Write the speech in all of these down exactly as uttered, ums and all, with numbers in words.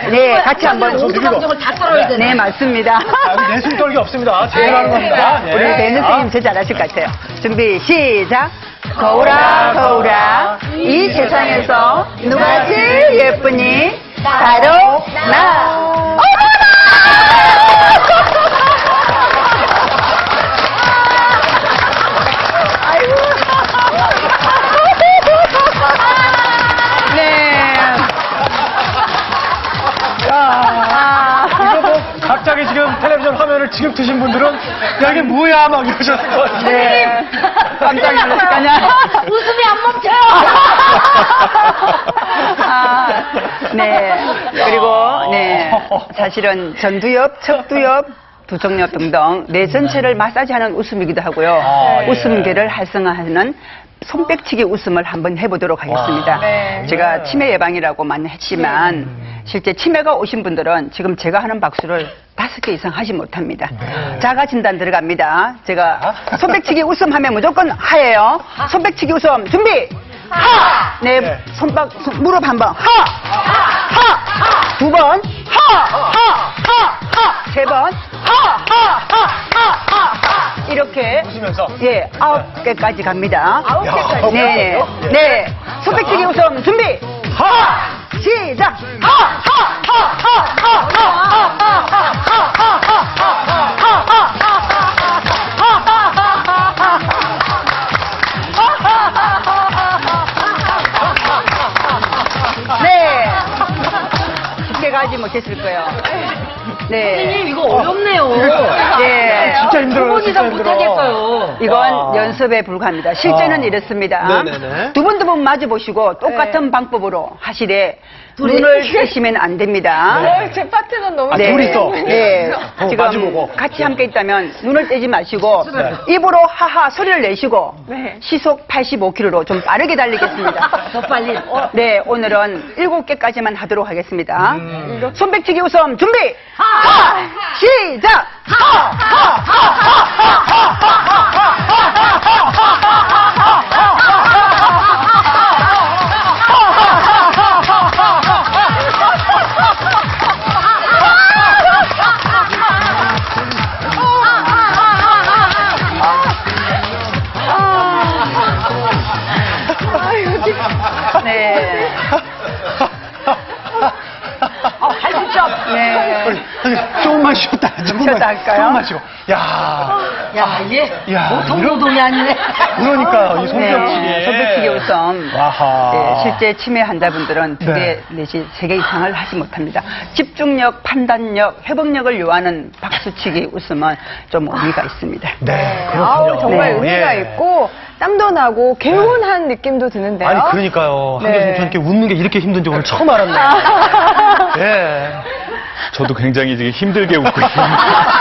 네, 같이 한번. 모두 감정을 다 떨어야 되네. 네, 맞습니다. 아, 내숭 떨기 없습니다. 제가 하는 겁니다. 우리 배는 선생님 제일 잘하실 것 같아요. 준비, 시작. 거울아, 거울아, 이 세상에서 누가 제일 예쁘니? 바로 나. 갑자기 지금 텔레비전 화면을 지금 트신 분들은 야 이게 뭐야 막 이러셨을 것 같아요. 네. 깜짝 놀랐을 거냐? 웃음이 안 멈춰요. 아, 네. 그리고 네. 사실은 전두엽, 척두엽, 두정엽 등등 뇌 전체를 마사지하는 웃음이기도 하고요. 아, 예. 웃음계를 활성화하는 손뼉치기 웃음을 한번 해보도록 하겠습니다. 네. 제가 치매 예방이라고 많이 했지만 실제 치매가 오신 분들은 지금 제가 하는 박수를 다섯 개 이상 하지 못합니다. 네. 자가 진단 들어갑니다. 제가 손뼉치기 웃음 하면 무조건 하예요. 손뼉치기 웃음 준비. 하! 네, 네. 손박, 손, 무릎 한 번. 하! 하! 두 번. 하! 하! 하! 하! 세 번. 하! 하! 하! 하! 하! 이렇게. 웃으면서. 예, 아홉 개까지 갑니다. 아홉 개까지. 네. 예. 네. 손뼉치기 웃음 준비. 하! 시작! 하! 하! 하! 하! 하! 하! 하! 하! 하! 네. 쉽게 가지 못했을 거예요. 네. 선생님, 이거 어렵네요. 네. 진짜 힘들어요. 두 진짜 번 이상 힘들어. 못하겠어요. 이건 아. 연습에 불과합니다. 실제는 아. 이렇습니다. 네네네. 두 분 두 분 마주보시고 똑같은 네. 방법으로 하시되 눈을 떼시면 안 됩니다. 어, 제 파트는 너무. 아, 네. 둘이서? 네. 어, 지금 마주보고. 같이 함께 있다면 눈을 떼지 마시고 네. 입으로 하하 소리를 내시고 네. 시속 팔십오 킬로미터로 좀 빠르게 달리겠습니다. 더 빨리. 어, 네, 오늘은 일곱 개까지만 하도록 하겠습니다. 음. 손뼉치기 웃음 준비! 하! 시작! 하! 하! 하! 하! 네. 어, 할수 있죠? 네. 조금만 쉬었다. 조금만 쉬었다 할까요? 조금만 쉬고. 야. 야, 이게 야, 보통 이런- 노동이 아니네. 그러니까 이 손뼉치기. 네, 손뼉치기 웃음. 와하. 네, 실제 치매 환자분들은 두 개 네. 내지 세 개 이상을 하지 못합니다. 집중력, 판단력, 회복력을 요하는 박수치기 웃음은 좀 의미가 있습니다. 네, 그렇군요. 아우, 정말 네. 의미가 예. 있고, 땀도 나고, 개운한 느낌도 드는데요. 아니 그러니까요. 네. 한계순 이렇게 웃는 게 이렇게 힘든지 오늘 처음 알았네요. 예. 저도 굉장히 지금 힘들게 웃고 있습니다.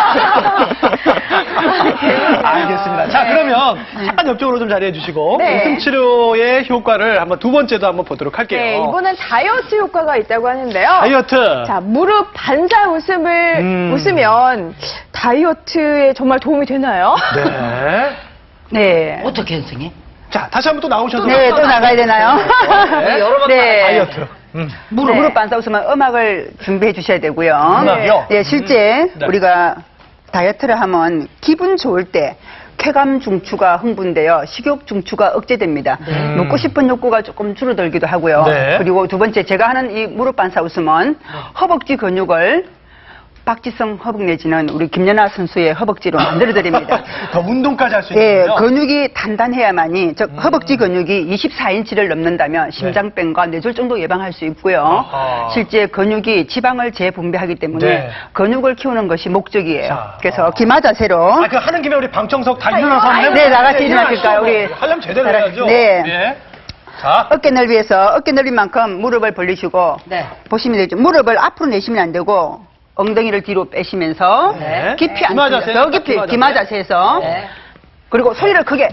알겠습니다. 자, 그러면 잠깐 옆쪽으로 좀 자리해 주시고 네. 웃음 치료의 효과를 한번 두 번째도 한번 보도록 할게요. 네, 이번엔 다이어트 효과가 있다고 하는데요. 다이어트. 자, 무릎 반살 웃음을 음. 웃으면 다이어트에 정말 도움이 되나요? 네. 네. 어떻게 선생님? 자, 다시 한번 또 나오셔서 네, 또 나가야 되나요? 네. 여러 번 네. 다이어트. 음. 무릎, 네. 무릎 반사 웃으면 음악을 준비해 주셔야 되고요. 음악이요? 네, 실제 네. 우리가 다이어트를 하면 기분 좋을 때 쾌감 중추가 흥분되어 식욕 중추가 억제됩니다. 음. 먹고 싶은 욕구가 조금 줄어들기도 하고요. 네. 그리고 두 번째 제가 하는 이 무릎 반사 웃음은 허벅지 근육을 박지성 허벅 내지는 우리 김연아 선수의 허벅지로 만들어드립니다. 더 운동까지 할 수 예, 있는군요. 근육이 단단해야만이, 즉 허벅지 근육이 이십사 인치를 넘는다면 심장병과 뇌졸중도 예방할 수 있고요. 아하. 실제 근육이 지방을 재분배하기 때문에 네. 근육을 키우는 것이 목적이에요. 자, 그래서 아. 기마 자세로. 아, 그 하는 김에 우리 방청석 다 일어나서 한번 네, 해볼까요? 다 같이 일어나실까요? 우리 하려면 제대로 다- 해야죠. 네. 예. 자. 어깨 넓이에서 어깨 넓이만큼 무릎을 벌리시고 네. 보시면 되죠. 무릎을 앞으로 내시면 안 되고 엉덩이를 뒤로 빼시면서 네. 깊이 기마 앉으세요. 자세, 더 깊이 기마 기마 자세. 자세에서 네. 그리고 소리를 크게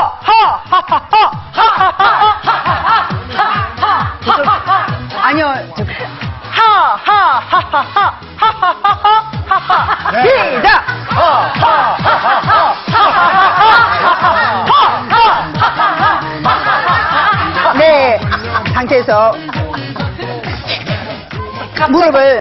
하하하하하하하하하하하하 아니요 하하하하하하하하하 네. 시작 네 상태에서 무릎을